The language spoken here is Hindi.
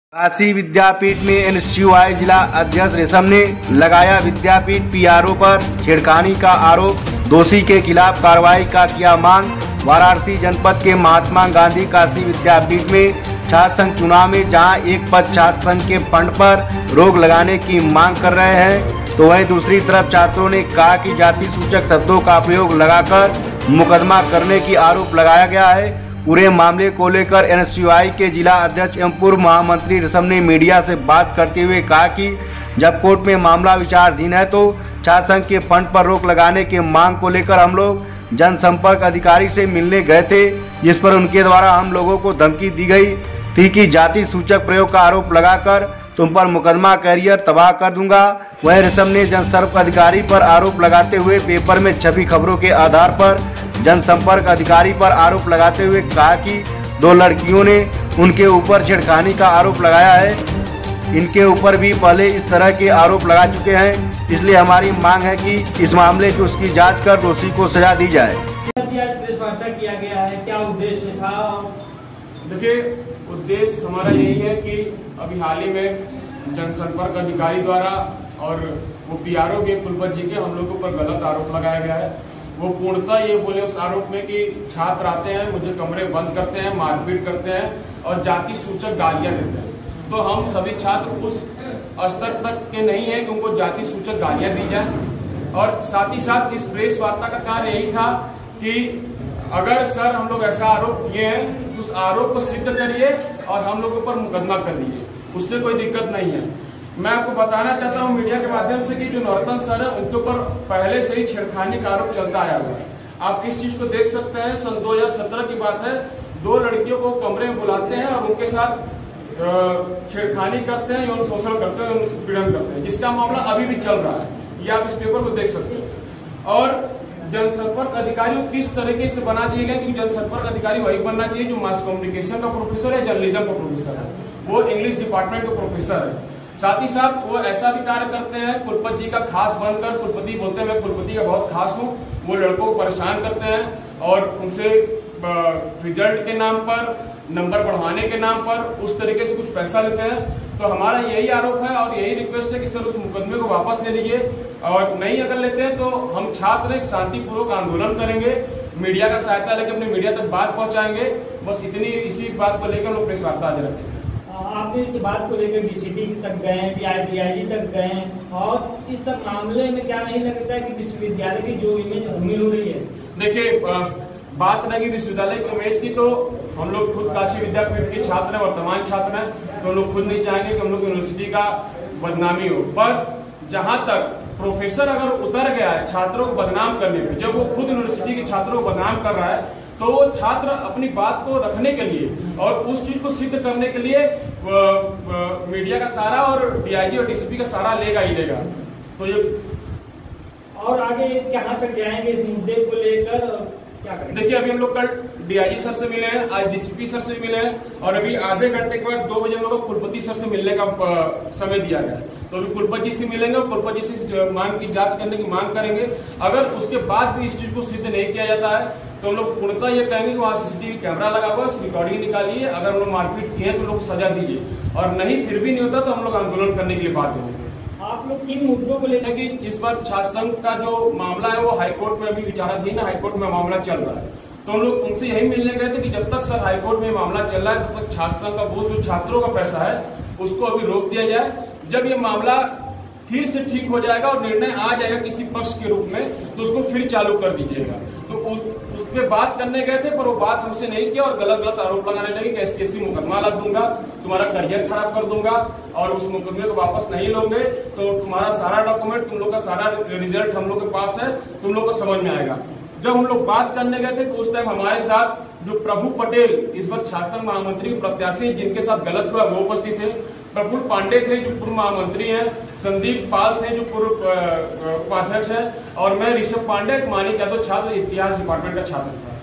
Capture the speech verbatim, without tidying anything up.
काशी विद्यापीठ में एनएसयूआई जिला अध्यक्ष रेशम ने लगाया विद्यापीठ पीआरओ पर छेड़खानी का आरोप। दोषी के खिलाफ कार्रवाई का किया मांग। वाराणसी जनपद के महात्मा गांधी काशी विद्यापीठ में छात्र संघ चुनाव में जहां एक पद छात्र संघ के फंड पर रोक लगाने की मांग कर रहे हैं, तो वहीं दूसरी तरफ छात्रों ने कहा कि जाति सूचक शब्दों का प्रयोग लगाकर मुकदमा करने की आरोप लगाया गया है। पूरे मामले को लेकर एनएसयूआई के जिला अध्यक्ष एवं पूर्व महामंत्री रेशम ने मीडिया से बात करते हुए कहा कि जब कोर्ट में मामला विचाराधीन है तो छात्र संघ के फंड पर रोक लगाने के मांग को लेकर हम लोग जनसंपर्क अधिकारी से मिलने गए थे, जिस पर उनके द्वारा हम लोगों को धमकी दी गई थी कि जाति सूचक प्रयोग का आरोप लगाकर तुम पर मुकदमा कैरियर तबाह कर दूंगा। वह रेशम ने जनसंपर्क अधिकारी पर आरोप लगाते हुए पेपर में छपी खबरों के आधार पर जनसंपर्क अधिकारी पर आरोप लगाते हुए कहा कि दो लड़कियों ने उनके ऊपर छेड़खानी का आरोप लगाया है। इनके ऊपर भी पहले इस तरह के आरोप लगा चुके हैं, इसलिए हमारी मांग है कि इस मामले की उसकी जांच कर दोषी को सजा दी जाए। प्रेस वार्ता किया गया है, क्या उद्देश्य था? देखिए, उद्देश्य हमारा यही है कि अभी हाल ही में जनसंपर्क अधिकारी द्वारा और वो पीआरओ के कुलपति जी के हम लोगों पर गलत आरोप लगाया गया है। वो पूर्णतः ये बोले उस आरोप में कि छात्र आते हैं, मुझे कमरे बंद करते हैं, मारपीट करते हैं और जाति सूचक गालियां देते हैं। तो हम सभी छात्र उस स्तर तक के नहीं है कि उनको जाति सूचक गालियां दी जाए। और साथ ही साथ इस प्रेस वार्ता का कार्य यही था कि अगर सर हम लोग ऐसा आरोप किए हैं तो उस आरोप को सिद्ध करिए और हम लोगों पर मुकदमा कर लीजिए, उससे कोई दिक्कत नहीं है। मैं आपको बताना चाहता हूं मीडिया के माध्यम से कि जो नरोत्तम सर है उनके ऊपर पहले से ही छेड़खानी का आरोप चलता आया हुआ है। आप इस चीज को देख सकते हैं, सन दो हजार सत्रह की बात है, दो लड़कियों को कमरे में बुलाते हैं और उनके साथ छेड़खानी करते हैं, यौन शोषण करते हैं, पीड़न करते हैं, जिसका मामला अभी भी चल रहा है। ये आप इस पेपर को देख सकते हैं। और जनसंपर्क अधिकारी किस तरीके से बना दिए गए, क्योंकि जनसंपर्क अधिकारी वही बनना चाहिए जो मास कम्युनिकेशन का प्रोफेसर है, जर्नलिज्म का प्रोफेसर है, वो इंग्लिश डिपार्टमेंट का प्रोफेसर है। साथ ही साथ वो ऐसा भी कार्य करते हैं, कुलपति जी का खास बनकर, कुलपति बोलते हैं मैं कुलपति का बहुत खास हूँ, वो लड़कों को परेशान करते हैं और उनसे रिजल्ट के नाम पर, नंबर बढ़वाने के नाम पर उस तरीके से कुछ पैसा लेते हैं। तो हमारा यही आरोप है और यही रिक्वेस्ट है कि सर उस मुकदमे को वापस ले लीजिए, और नहीं अगर लेते हैं तो हम छात्र एक शांतिपूर्वक आंदोलन करेंगे, मीडिया का सहायता लेकर अपने मीडिया तक बात पहुंचाएंगे। बस इतनी इसी बात को लेकर लोग प्रेस वार्ता आज रखेंगे। आपने इस बात को लेकर डीसीपी तक गए, डीआईजी तक गए, और इस सब मामले में क्या नहीं लगता है कि विश्वविद्यालय की जो इमेज धूमिल हो रही है? देखिए, बात लगी विश्वविद्यालय की इमेज की, तो हम लोग खुद काशी विद्यापीठ के छात्र हैं, वर्तमान छात्र हैं, तो हम लोग खुद नहीं चाहेंगे कि हम लोग यूनिवर्सिटी का बदनामी हो। पर जहां तक प्रोफेसर अगर उतर गया है छात्रों को बदनाम करने में, जब वो खुद यूनिवर्सिटी के छात्रों को बदनाम कर रहा है, तो वो छात्र अपनी बात को रखने के लिए और उस चीज को सिद्ध करने के लिए मीडिया का सहारा और डीआईजी और डीसीपी का सहारा लेगा ही लेगा। तो ये और आगे कहां तक जाएंगे इस मुद्दे को लेकर, क्या करेंगे? देखिए, अभी हम लोग कल डीआईजी सर से मिले हैं, आज डीसीपी सर से मिले हैं, और अभी आधे घंटे के बाद दो बजे हम लोग को कुलपति सर से मिलने का समय दिया गया है। तो अभी कुलपति से मिलेंगे और कुलपति से मांग की जांच करने की मांग करेंगे। अगर उसके बाद भी इस चीज को सिद्ध नहीं किया जाता है तो हम लोग पूर्णतः ये कहेंगे कि वहाँ सीसीटीवी कैमरा लगा हुआ, रिकॉर्डिंग निकालिए, अगर हम लोग मारपीट किए तो लोग सजा दीजिए, और नहीं फिर भी नहीं होता तो हम लोग आंदोलन करने के लिए बाध्य होंगे। आप लोग किन मुद्दों को लेकर? कि इस बार छात्र संघ का जो मामला है वो हाईकोर्ट में अभी विचाराधीन है, हाईकोर्ट में मामला चल रहा है, तो हम लोग उनसे यही मिलने गए थे कि जब तक सर हाईकोर्ट में मामला चल रहा है तब तक छात्र संघ का वो जो छात्रों का पैसा है उसको अभी रोक दिया जाए। जब ये मामला फिर से ठीक हो जाएगा और निर्णय आ जाएगा किसी पक्ष के रूप में, तो उसको फिर चालू कर दीजिएगा। तो उस, उस पे बात करने गए थे, पर वो बात हमसे नहीं किया और गलत गलत आरोप लगाने लगे कि एसटीएससी मुकदमा लग दूंगा, तुम्हारा करियर खराब कर दूंगा, और उस मुकदमे को वापस नहीं लोगे तो तुम्हारा सारा डॉक्यूमेंट, तुम लोग का सारा रिजल्ट हम लोग के पास है, तुम लोग को समझ में आएगा। जब हम लोग बात करने गए थे तो उस टाइम हमारे साथ जो प्रभु पटेल, इस बार शासन महामंत्री प्रत्याशी जिनके साथ गलत हुआ वो उपस्थित थे, प्रफुल्ल पांडे थे जो पूर्व महामंत्री हैं, संदीप पाल थे जो पूर्व उपाध्यक्ष हैं, और मैं ऋषभ पांडे, मानिक यादव छात्र इतिहास डिपार्टमेंट का छात्र था।